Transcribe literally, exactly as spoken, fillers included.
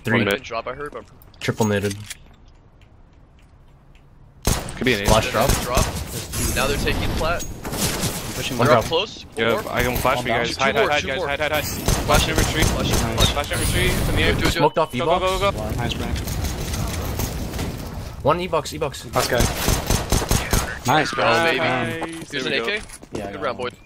Three mid. mid drop I heard, but Triple knitted. Could be an Flash ace. drop. drop. Now they're taking flat. Pushing One They're drop. up close. One Yeah, more. I can flash for you One guys. down. Hide, Two hide, more, hide, two guys. more. Hide, hide, hide. Flash in retreat. Flash it, Nice. flash it. Flash in retreat. In the air. Do it, do it. Smoked off Go, go, E-box. go, go. One, nice rank. One E-box, E-box. Let's go. Nice, bro. Oh, baby. Um, Here's There an we A go. K. yeah, I Good got round, one. boy.